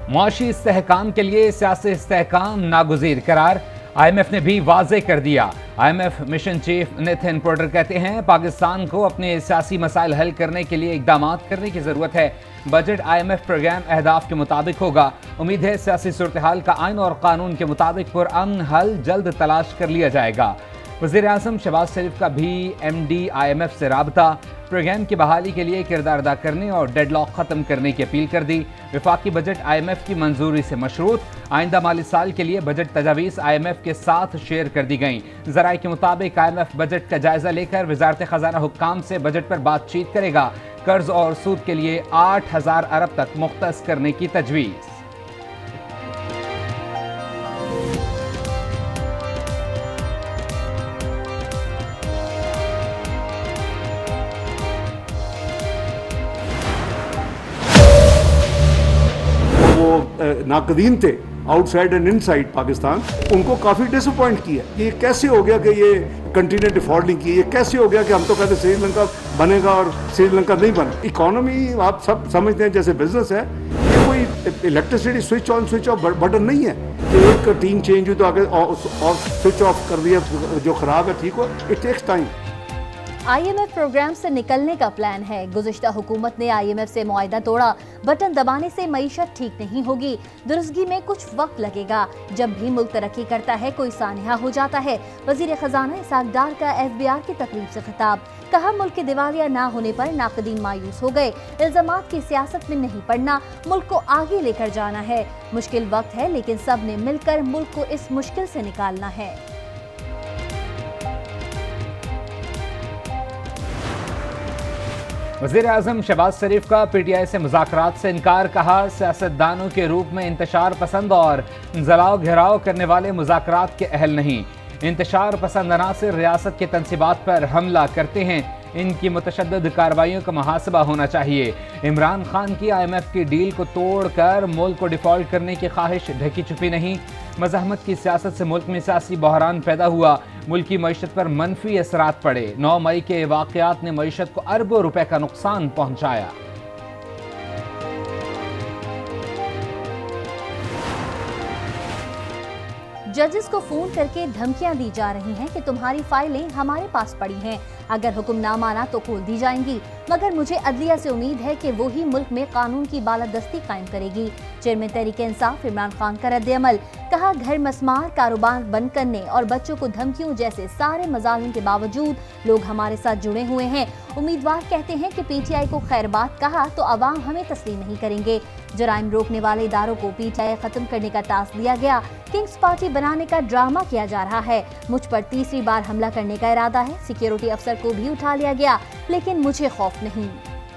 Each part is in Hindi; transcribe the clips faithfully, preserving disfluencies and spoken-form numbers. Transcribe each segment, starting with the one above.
मुआशी इस्तेहकाम के लिए सियासी इस्तेहकाम नागुज़ीर करार। आई एम एफ ने भी वाज़े कर दिया। I M F mission chief Nathan Porter कहते हैं पाकिस्तान को अपने सियासी मसाइल हल करने के लिए इकदाम करने की ज़रूरत है। Budget I M F program अहदाफ के मुताबिक होगा। उम्मीद है सियासी सूरत हाल का आइन और कानून के मुताबिक पुरअमन हल जल्द तलाश कर लिया जाएगा। वज़ीर आज़म शहबाज शरीफ का भी M D I M F से राबता। प्रोग्राम की बहाली के लिए किरदार अदा करने और डेडलॉक ख़त्म करने की अपील कर दी। वफाकी बजट आई एम एफ की मंजूरी से मशरूत। आइंदा माली साल के लिए बजट तजावीज़ आई एम एफ के साथ शेयर कर दी गई। ज़राए के मुताबिक आई एम एफ बजट का जायजा लेकर वजारत खजाना हुक्काम से बजट पर बातचीत करेगा। कर्ज और सूद के लिए आठ हजार अरब तक मुख्तस करने की तजवीज़। नाकदीन थे आउटसाइड एंड इनसाइड पाकिस्तान, उनको काफ़ी डिसअपॉइंट किया। ये कैसे हो गया कि ये कंट्री ने डिफॉल्ट नहीं की, ये कैसे हो गया कि हम तो कहते श्रीलंका बनेगा और श्रीलंका नहीं बना। इकोनॉमी आप सब समझते हैं जैसे बिजनेस है, ये कोई electricity switch on switch off button नहीं है कि एक टीम चेंज हुई तो आगे ऑफ स्विच ऑफ कर दिया, जो खराब है ठीक हो। It takes time. I M F program से निकलने का प्लान है। गुज़िश्ता हुकूमत ने आई एम एफ से मुआहिदा तोड़ा। बटन दबाने से मईशत ठीक नहीं होगी। दुरुस्तगी में कुछ वक्त लगेगा। जब भी मुल्क तरक्की करता है कोई सानिया हो जाता है। वजीर खजाना इसाक डार का एफ बी आर की तकरीब से खिताब। कहा मुल्क के दिवालिया ना होने पर नाकदीन मायूस हो गए। इल्जामात की सियासत में नहीं पड़ना, मुल्क को आगे लेकर जाना है। मुश्किल वक्त है लेकिन सब ने मिलकर मुल्क को इस मुश्किल से निकालना है। वज़ीर आज़म शहबाज शरीफ का पी टी आई से मुज़ाकरात से इनकार। कहा सियासतदानों के रूप में इंतशार पसंद और जलाओ घेराव करने वाले मुज़ाकरात के अहल नहीं। इंतशार पसंद अनासिर रियासत के तनसीबात पर हमला करते हैं। इनकी मुतशद्दिद कार्रवाइयों का मुहासबा होना चाहिए। इमरान खान की आई एम एफ की डील को तोड़कर मुल्क को डिफ़ॉल्ट करने की ख्वाहिश ढकी छुपी नहीं। मज़ाहमत की सियासत से मुल्क में सियासी बहरान पैदा हुआ। मुल्क की मईशत पर मनफी असरात पड़े। नौ मई के वाक़यात ने मईशत को अरबों रुपए का नुकसान पहुँचाया। जजेस को फोन करके धमकियां दी जा रही हैं कि तुम्हारी फाइलें हमारे पास पड़ी हैं, अगर हुक्म ना माना तो खोल दी जाएंगी। मगर मुझे अदलिया से उम्मीद है कि वो ही मुल्क में कानून की बालादस्ती कायम करेगी। चेयरमैन तहरीक इंसाफ इमरान खान का रद्द-ए-अमल। कहा घर मस्मार, कारोबार बंद करने और बच्चों को धमकियों जैसे सारे मजालिम के बावजूद लोग हमारे साथ जुड़े हुए हैं। उम्मीदवार कहते हैं कि पी टी आई को खैर बात कहा तो अवाम हमें तस्लीम नहीं करेंगे। जराइम रोकने वाले इदारों को पी टी आई खत्म करने का टास्क दिया गया। किंग्स पार्टी बनाने का ड्रामा किया जा रहा है। मुझ पर तीसरी बार हमला करने का इरादा है। सिक्योरिटी अफसर को भी उठा लिया गया, लेकिन मुझे खौफ नहीं।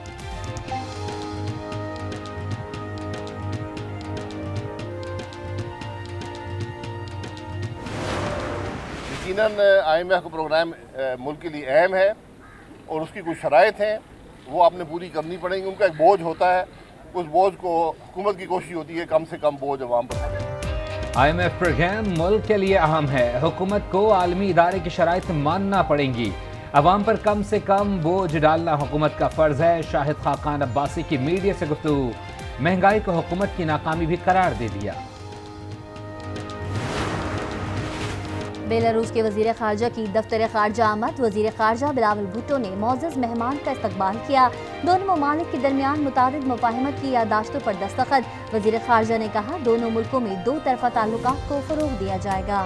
यकीनन आई एम एफ का प्रोग्राम मुल्क के लिए अहम है और उसकी कुछ शराइत हैं, वो आपने पूरी करनी पड़ेंगी। उनका एक बोझ होता है, उस बोझ को हुकूमत की कोशिश होती है कम से कम बोझ अवाम पर। आई एम एफ प्रोग्राम मुल्क के लिए अहम है। हुकूमत को आलमी इदारे की शराइत मानना पड़ेंगी। अवाम पर कम से कम बोझ डालना हुकूमत का फर्ज है। शाहिद खाकान अब्बासी की मीडिया से गुफ्तगू। महंगाई को हुकूमत की नाकामी भी करार दे दिया। बेलारूस के वजीर खारजा की दफ्तर खारजा आमद। वजीर खारजा बिलावल भुट्टो ने मोअज़्ज़ज़ मेहमान का इस्तकबाल किया। दोनों ममालिक के दरमियान मुताबिक मुफाहमत की यादाश्तों पर दस्तखत। वजीर खारजा ने कहा दोनों मुल्कों में दो तरफा ताल्लुकात को फरोग दिया जाएगा।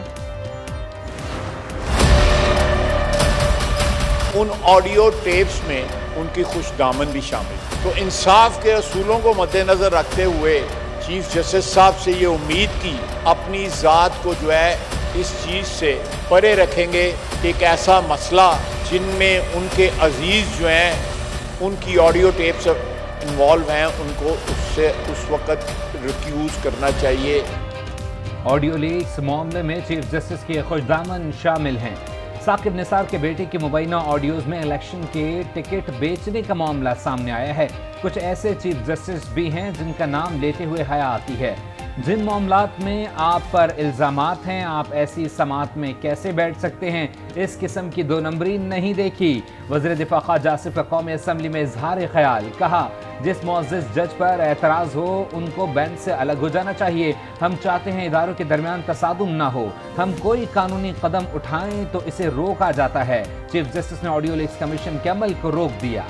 उन ऑडियो टेप्स में उनकी खुशदामन भी शामिल। तो इंसाफ के असूलों को मद्देनजर रखते हुए चीफ जस्टिस साहब से ये उम्मीद की अपनी ज़ात को जो है इस चीज़ से परे रखेंगे कि एक ऐसा मसला जिनमें उनके अजीज़ जो हैं उनकी ऑडियो टेप्स इन्वॉल्व हैं, उनको उससे उस वक़्त रिक्यूज़ करना चाहिए। ऑडियो लीक्स मामले में चीफ जस्टिस के खुशदामन शामिल हैं। साकिब निसार के बेटे की मुबैना ऑडियोज़ में इलेक्शन के टिकट बेचने का मामला सामने आया है। कुछ ऐसे चीफ जस्टिस भी हैं जिनका नाम लेते हुए हया आती है। जिन मामलात में आप पर इल्ज़ामात हैं, आप ऐसी समात में कैसे बैठ सकते हैं? इस किस्म की दो नंबरी नहीं देखी। वज़ीर दिफा ख़ाजा आसिफ का कौमी असम्बली में इजहार ख्याल। कहा जिस मुअज़्ज़िज़ जज पर एतराज़ हो उनको बेंच से अलग हो जाना चाहिए। हम चाहते हैं इदारों के दरमियान तसादुम ना हो। हम कोई कानूनी कदम उठाएं तो इसे रोका जाता है। चीफ जस्टिस ने ऑडियो लीक्स कमीशन के अमल को रोक दिया।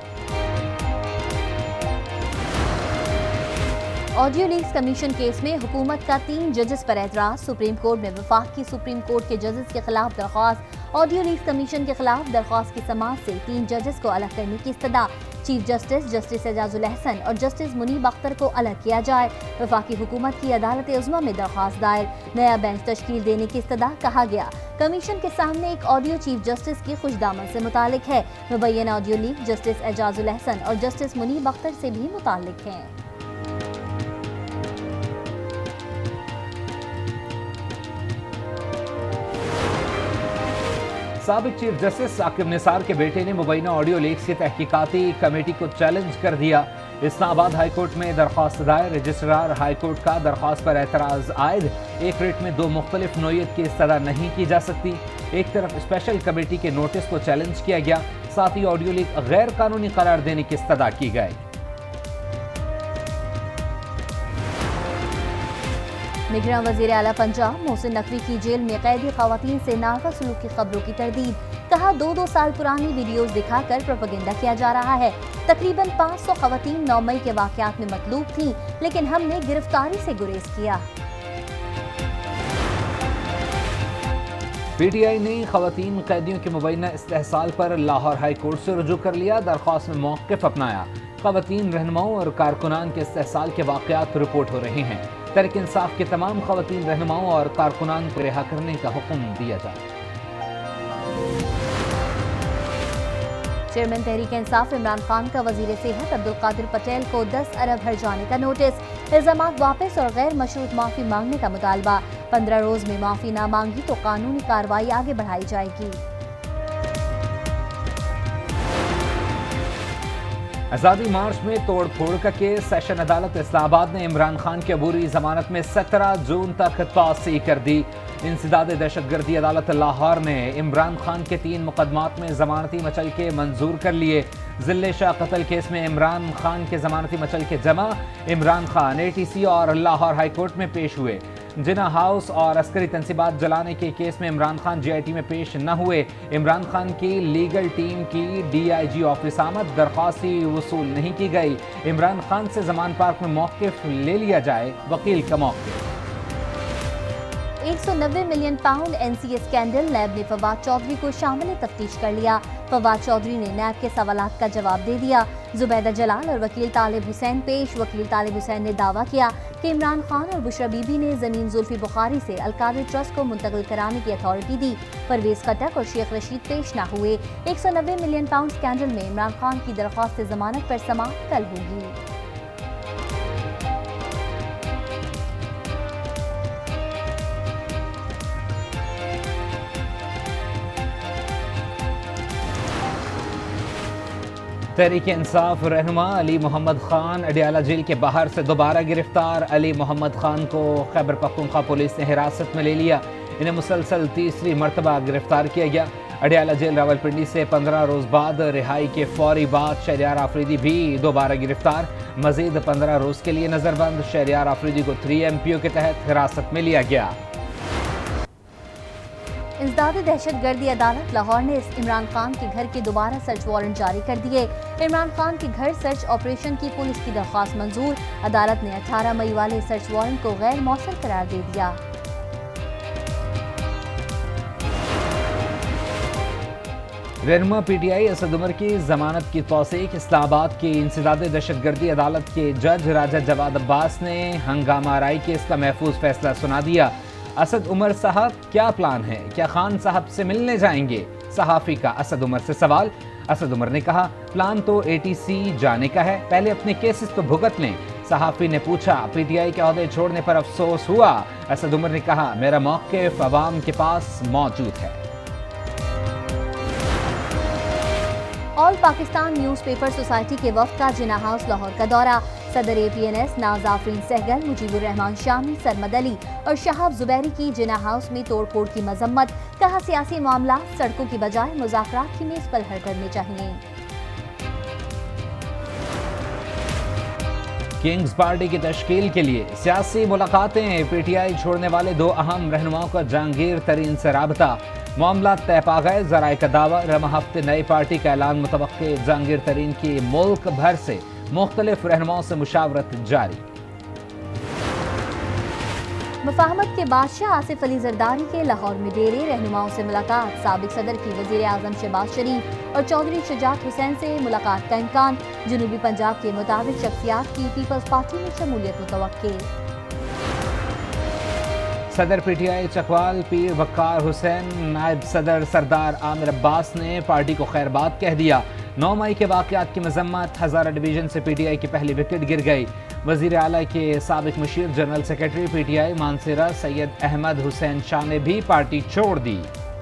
ऑडियो लीक्स कमीशन केस में हुकूमत का तीन जजेस पर एतराज। सुप्रीम कोर्ट में वफाक की सुप्रीम कोर्ट के जजेस के खिलाफ दरख्वास्त। ऑडियो लीक्स कमीशन के खिलाफ दरख्वास्त की समाअत से तीन जजेस को अलग करने की इस्तदा। Chief justice justice Ijazul Ahsan और जस्टिस मुनीब अख्तर को अलग किया जाए। वफाकी हुकूमत की अदालत उज़्मा में दरख्वास्त दायर। नया बेंच तश्कील देने की इस्तदा। कहा गया कमीशन के सामने एक ऑडियो चीफ जस्टिस की खुशदामद से मुतालिक है। मुबैयना audio leak justice Ijazul Ahsan और जस्टिस मुनीब अख्तर से भी मुतालिक है। साबिक चीफ जस्टिस साकिब निसार के बेटे ने मुबैना ऑडियो लीक्स की तहकीकाती कमेटी को चैलेंज कर दिया। इस्लामाबाद हाईकोर्ट में दरख्वास्त दायर। रजिस्ट्रार हाईकोर्ट का दरख्वास्त पर एतराज़ आयद। एक रेट में दो मुख्तलिफ नोयत की इस्तदा नहीं की जा सकती। एक तरफ स्पेशल कमेटी के नोटिस को चैलेंज किया गया, साथ ही ऑडियो लीक गैर कानूनी करार देने की इस्तदा की गई। निगरान वज़ीर आला पंजाब मोहसिन नकवी की जेल में कैदी खवातीन से नारवा सलूक की खबरों की तरदीद। कहा दो दो साल पुरानी वीडियोस दिखाकर प्रोपेगेंडा किया जा रहा है। तकरीबन पाँच सौ खवातीन नौ मई के वाक़यात में मतलूब थीं, लेकिन हमने गिरफ्तारी से गुरेज किया। पीटीआई ने खवातीन कैदियों के मुबैना इस्तेहसाल पर लाहौर हाई कोर्ट से रुजू कर लिया। दरख्वास्त में मौक़िफ़ अपनाया। खवातीन रहनुमाओं और कारकुनान के इस्तेहसाल के वाक़यात रिपोर्ट हो रहे हैं। तहरीक इंसाफ के तमाम खवातीन रहनुमाओं और कारकुनान को रिहा करने का हुक्म दिया जाए। चेयरमैन तहरीक इंसाफ इमरान खान का वजीर सेहत अब्दुल कादिर पटेल को दस अरब हर जाने का नोटिस। इल्जामात वापस और गैर मशरूत माफी मांगने का मुतालबा। पंद्रह रोज में माफी ना मांगी तो कानूनी कार्रवाई आगे बढ़ाई जाएगी। आज़ादी मार्च में तोड़ फोड़ का केस। सेशन अदालत इस्लामाबाद ने इमरान खान की अबूरी जमानत में सत्रह जून तक तौसी कर दी। इंसदाद दहशतगर्दी अदालत लाहौर ने इमरान खान के तीन मुकदमात में जमानती मचल के मंजूर कर लिए। जिले शाह कत्ल केस में इमरान खान के जमानती मचल के जमा। Imran Khan A T C और लाहौर हाई कोर्ट में पेश हुए। जिना हाउस और अस्करी तंसीबात जलाने के केस में Imran Khan J I T में पेश न हुए। इमरान खान की लीगल टीम की डी आई जी ऑफिस आमद। दरख्वास्त वसूल नहीं की गई। इमरान खान से जमान पार्क में मौक़िफ़ ले लिया जाए, वकील का मौक़िफ़। एक सौ नब्बे million pound N C A scandal. NAB ने फवाद चौधरी को शामिल तफ्तीश कर लिया। फवाद चौधरी ने नैब के सवालात का जवाब दे दिया। जुबैदा जलाल और वकील तालिब हुसैन पेश। वकील तालिब हुसैन ने दावा किया कि इमरान खान और बुशरा बीबी ने जमीन जुल्फी बुखारी से अलकादर ट्रस्ट को मुंतकिल कराने की अथॉरिटी दी। परवेज खटक और शेख रशीद पेश न हुए। एक सौ नब्बे मिलियन पाउंड स्कैंडल में इमरान खान की दरख्वास्त जमानत पर समाअत कल होगी। तहरीक इंसाफ रहनुमा अली मोहम्मद खान अडियाला जेल के बाहर से दोबारा गिरफ्तार। अली मोहम्मद खान को खैबर पख्तूनख्वा पुलिस ने हिरासत में ले लिया। इन्हें मुसलसल तीसरी मरतबा गिरफ्तार किया गया। अडियाला जेल रावलपिंडी से पंद्रह रोज बाद रिहाई के फौरी बाद शहरियार आफरीदी भी दोबारा गिरफ्तार। मजीद पंद्रह रोज के लिए नजरबंद। शहरियार आफरीदी को थ्री एम पी ओ के तहत हिरासत में लिया गया। इंसदाद दहशतगर्दी अदालत लाहौर ने इमरान खान के घर के दोबारा सर्च वारंट जारी कर दिए। इमरान खान के घर सर्च ऑपरेशन की पुलिस की दरख्वास्त मंजूर। अदालत ने अठारह मई वाले सर्च वारंट को गैर मौसर करार दे दिया। रहनुमा P T I Asad Umar की जमानत की तौसीक। इस्लामाबाद की इंसदाद दहशतगर्दी अदालत के जज राजा जवाद अब्बास ने हंगामा आराई केस का महफूज फैसला सुना दिया। असद उमर साहब क्या प्लान है, क्या खान साहब से मिलने जाएंगे? सहाफ़ी का असद उमर से सवाल। असद उमर ने कहा प्लान तो ए टी सी जाने का है, पहले अपने केसेस तो भुगत लें। सहाफ़ी ने पूछा पी टी आई के ओहदे छोड़ने पर अफसोस हुआ? असद उमर ने कहा मेरा मौक़िफ़ अवाम के पास मौजूद है। ऑल पाकिस्तान न्यूज़पेपर सोसाइटी के वफ्द का जिना हाउस लाहौर का दौरा। सदर A P N S Nazafreen Sehgal, Mujibur Rahman Shami, Sarmad Ali और शहाब जुबैरी की जिना हाउस में तोड़ फोड़ की मजम्मत। कहा सियासी मामला सड़कों की बजाय मुज़ाकरात की मेज पर हल करने चाहिए। किंग्स पार्टी की तश्कील के लिए सियासी मुलाकातें, पीटीआई छोड़ने वाले दो अहम रहनुमाओं का जहांगीर तरीन से राबता, मामला तय पा गए। ज़राए का दावा, रम हफ्ते नई पार्टी का ऐलान मुतवक्के। जहांगीर तरीन की मुल्क भर से मुख्तलिफ रहनुमाओं से मुशावरत जारी। मुफाहमत के बादशाह आसिफ अली जरदारी के लाहौर में डेरे, रहनुमाओं से मुलाकात। साबिक सदर की वजीर आजम शहबाज शरीफ और चौधरी शुजात हुसैन से मुलाकात का इम्कान। जनूबी पंजाब के मुताबिक शख्सियात की पीपल्स पार्टी में शमूलियत मुतवक्के। सदर पीटीआई चकवाल पीर वक्कार हुसैन, नायब सदर सरदार आमिर अब्बास ने पार्टी को खैरबाद कह दिया। नौ मई के वाक़यात की मजम्मत, हज़ारा डिवीजन से पीटीआई की पहली विकेट गिर गई। वज़ीर आला के साबिक मुशीर general secretary PTI Mansehra Syed Ahmad Hussain Shah ने भी पार्टी छोड़ दी।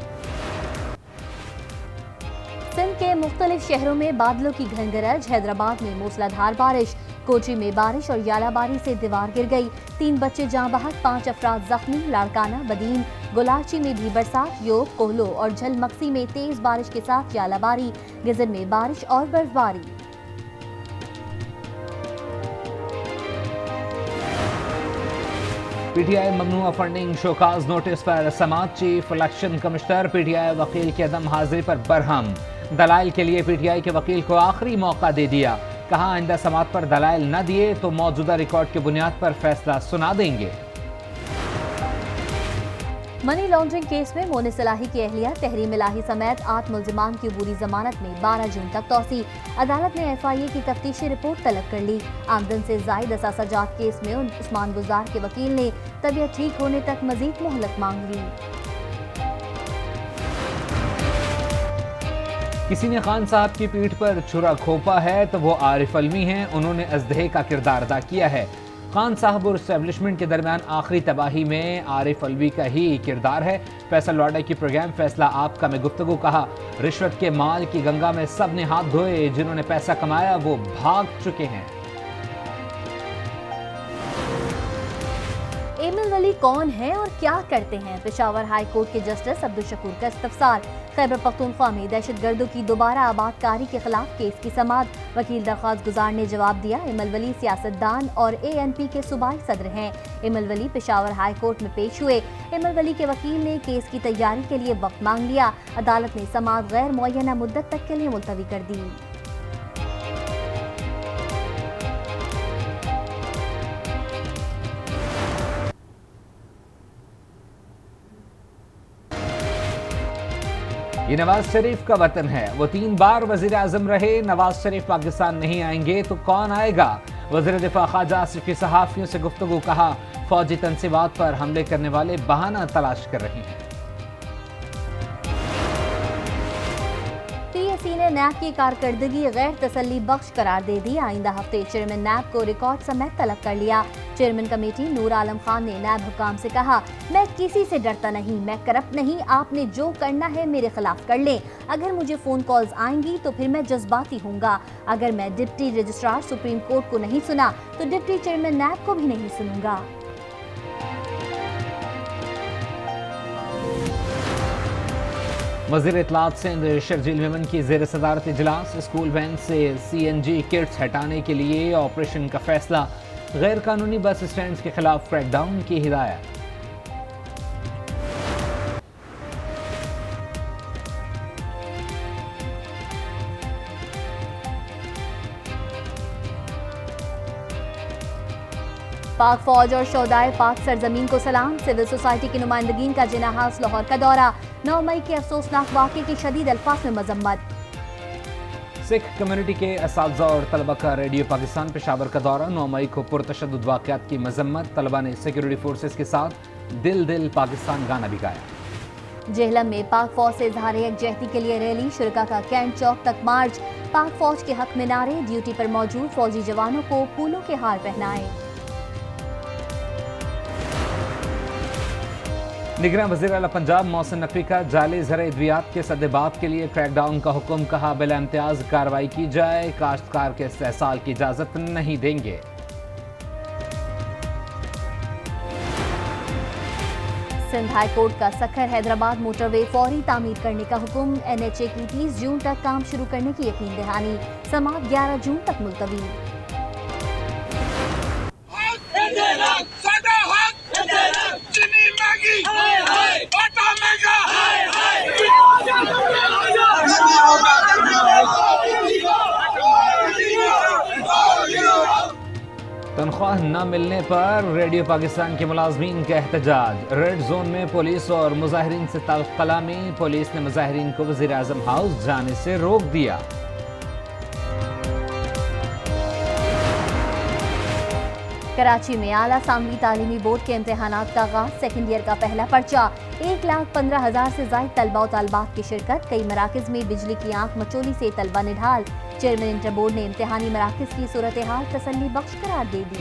सिंध के मुख्तलिफ शहरों में बादलों की घनगरज, हैदराबाद में मूसलाधार बारिश, कोची में बारिश और यालाबारी से दीवार गिर गई। तीन बच्चे जाँ बहक, पाँच अफराद जख्मी। लाड़काना, बदीन, गुलाची में भी बरसात। योग, कोहलो और झलमक्सी में तेज बारिश के साथ यालाबारी। गिजर में बारिश और बर्फबारी। पीटीआई ममनुआ फंडिंग शोकाज नोटिस पर समात, चीफ इलेक्शन कमिश्नर पीटीआई वकील की अदम हाजिरी पर बरहम। दलाइल के लिए पीटीआई के वकील को आखिरी मौका दे दिया। कहा, आइंदा समात पर दलाइल न दिए तो मौजूदा रिकॉर्ड की बुनियाद पर फैसला सुना देंगे। मनी लॉन्ड्रिंग केस में मोने सलाही की अहलिया तहरीम इलाही समेत आठ मुल्जिमान की बुरी जमानत में बारह जून तक तौसी। अदालत ने एफ आई ए की तफ्तीशी रिपोर्ट तलब कर ली। आमदन से जायद असासा जात केस में उस्मान गुजार के वकील ने तबीयत ठीक होने तक मजीद मोहलत मांग ली। किसी ने खान साहब की पीठ पर छुरा खोपा है तो वो आरिफ अलवी हैं। उन्होंने अजदहे का किरदार अदा किया है। खान साहब और एस्टेब्लिशमेंट के दरमियान आखिरी तबाही में आरिफ अलवी का ही किरदार है। फैसल वाडा की प्रोग्राम फैसला आपका में गुफ्तगू कहा, रिश्वत के माल की गंगा में सब ने हाथ धोए, जिन्होंने पैसा कमाया वो भाग चुके हैं। एमिल वली कौन है और क्या करते हैं? पेशावर हाई कोर्ट के जस्टिस अब्दुल शकूर का इस्तफसार। खैबर पख्तूनख्वा में दहशतगर्दों की दोबारा आबादकारी के खिलाफ केस की समाअत। वकील दरख्वास्त गुजार ने जवाब दिया, एमिल वली सियासतदान और ए एन पी के सूबाई सदर हैं। एमिल वली पेशावर हाई कोर्ट में पेश हुए। एमिल वली के वकील ने केस की तैयारी के लिए वक्त मांग लिया। अदालत ने समाअत गैर मुअय्यना मुद्दत तक के लिए मुलतवी कर दी। ये नवाज शरीफ का वतन है, वो तीन बार वजीर आजम रहे। नवाज शरीफ पाकिस्तान नहीं आएंगे तो कौन आएगा? वज़ीर दिफा ख्वाजा आसिफ की सहाफ़ियों से गुफ्तगू, कहा फौजी तनसीबात पर हमले करने वाले बहाना तलाश कर रहे हैं। पीएसी ने नैब की कारकर्दगी गैर तसल्ली बख्श करार दे दी। आइंदा हफ्ते चेयरमैन नैब को रिकॉर्ड समेत तलब कर लिया। चेयरमैन कमेटी नूर आलम खान ने नैब हुकाम से कहा, मैं किसी से डरता नहीं, मैं करप्ट नहीं, आपने जो करना है मेरे खिलाफ कर लें। अगर मुझे फोन कॉल्स आएंगी तो फिर मैं जज्बाती होऊंगा। अगर मैं डिप्टी रजिस्ट्रार सुप्रीम कोर्ट को नहीं सुना तो डिप्टी चेयरमैन नैब को भी नहीं सुनूंगा। वज़ीर इत्तलात सिंध शर्जील मेमन की ज़ेर सदारत इजलास। स्कूल वैन से सी एन जी किट्स हटाने के लिए ऑपरेशन का फैसला। गैर कानूनी बस स्टैंड के खिलाफ क्रैकडाउन की हिदायत। पाक फौज और शोहदाए पाक सरजमीन को सलाम। सिविल सोसाइटी की नुमाइंदगीन का जिनाहास लाहौर का दौरा। नौ मई के अफसोसनाक वाक़े की शदीद अल्फाज में मजम्मत। सिख कम्युनिटी के असातिज़ा और तलबा का रेडियो पाकिस्तान पेशावर का दौरा। नौ मई को पुरतशद्दुद वाक़यात की मजम्मत। तलबा ने सिक्योरिटी फोर्सेस के साथ दिल दिल पाकिस्तान गाना भी गाया। जेहलम में पाक फौज से इजहार यकजहती के लिए रैली। शुरका का कैंट चौक तक मार्च। पाक फौज के हक में नारे। ड्यूटी पर मौजूद फौजी जवानों को फूलों के हार पहनाए। निगरान वज़ीर आला पंजाब मोहसिन नकवी का जाली ज़र अद्वियात के सद्देबाब के लिए क्रैकडाउन का हुक्म। कहा, बिला इम्तियाज कार्रवाई की जाए, काश्तकार के इस्तेहसाल की इजाज़त नहीं देंगे। सिंध हाई कोर्ट का सखर हैदराबाद मोटरवे फौरी तामीर करने का हुक्म। एन एच ए की तीस जून तक काम शुरू करने की यकीन दहानी। समाअत ग्यारह जून तक मुलतवी। तनख्वाह न मिलने पर रेडियो पाकिस्तान के मुलाजमीन का एहतजाज। रेड जोन में पुलिस और मुजाहिरीन से कलामी। पुलिस ने मुजाहिरीन को वज़ीर आज़म हाउस जाने से रोक दिया। कराची में आला सामवी तालीमी बोर्ड के इम्तहानात का आगाज। सेकेंड ईयर का पहला पर्चा। एक लाख पंद्रह हजार से ज्यादा तलबा और तलबात की शिरकत। कई मराकज में बिजली की आंख मचोली से तलबा निढाल। चेयरमैन इंटर बोर्ड ने इम्तहानी मराकज की सूरत हाल तसल्ली बख्श करार दे दी।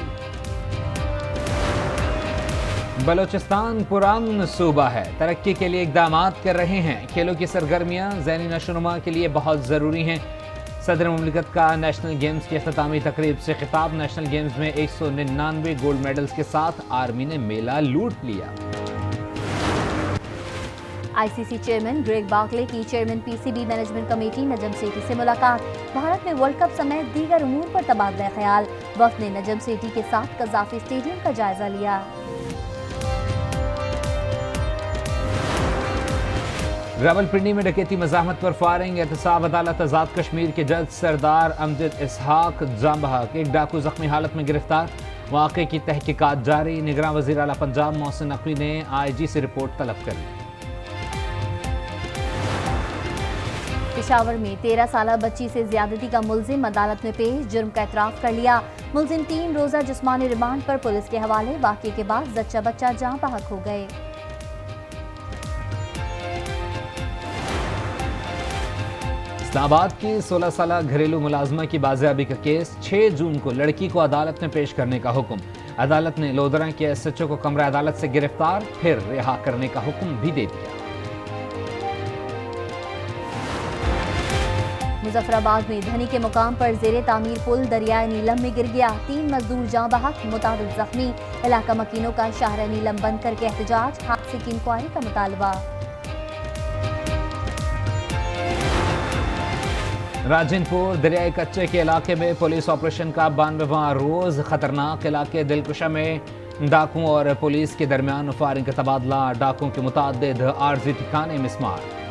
बलोचिस्तान पुरान सूबा है, तरक्की के लिए इकदाम कर रहे हैं। खेलों की सरगर्मियाँ ज़हनी नशोनुमा के लिए बहुत ज़रूरी हैं। सदर मुमलिकत का नेशनल गेम्स की अख्तामी तकरीब से खिताब। नेशनल गेम्स में एक सौ निन्यानवे गोल्ड मेडल्स के साथ आर्मी ने मेला लूट लिया। आईसीसी चेयरमैन ग्रेग बार्कले की chairman PCB management committee Najam Sethi से मुलाकात। भारत में वर्ल्ड कप समेत दीगर उमूर पर तबादला ख्याल। वफ्द ने नजम सेठी के साथ कज़ाफी स्टेडियम का जायजा लिया। रावलपिंडी में डकैती मज़ाहमत पर फायरिंग। एहतसाब अदालत आज़ाद कश्मीर के जज सरदार अमजद इसहाक जांबहक एक डाकू जख्मी हालत में गिरफ्तार। वाक़े की तहकीकात जारी। निगरान वज़ीर आला पंजाब मोहसिन नकवी ने आईजी से रिपोर्ट तलब कर ली। पेशावर में तेरह साल बच्ची से ज्यादती का मुलजिम अदालत में पेश। जुर्म का एतराफ़ कर लिया। मुलजिम तीन रोज़ा जिस्मानी रिमांड पर पुलिस के हवाले। वाक़े के बाद जच्चा बच्चा जाँ बहक हो गए। इस्लामाबाद की सोलह साल घरेलू मुलाजमा की बाजियाबी का केस। छह जून को लड़की को अदालत में पेश करने का हुक्म। अदालत ने लोधरा के एसएचओ को कमरा अदालत से गिरफ्तार फिर रिहा करने का हुक्म भी दे दिया। मुजफ्फराबाद में धनी के मुकाम पर जेरे तामीर पुल दरियाए नीलम में गिर गया। तीन मजदूर जाँ बहक, मुताबिक जख्मी। इलाका मकीनों का शाहरा नीलम बंद करके एहतजाज। हादसे की इंक्वायरी का मुतालबा। राजनपुर दरियाई कच्चे के इलाके में पुलिस ऑपरेशन का बानवेवां रोज। खतरनाक इलाके दिलकुशा में डाकुओं और पुलिस के दरमियान फायरिंग का तबादला। डाकुओं के मुताद्दिद आर्जी ठिकाने मिसमार।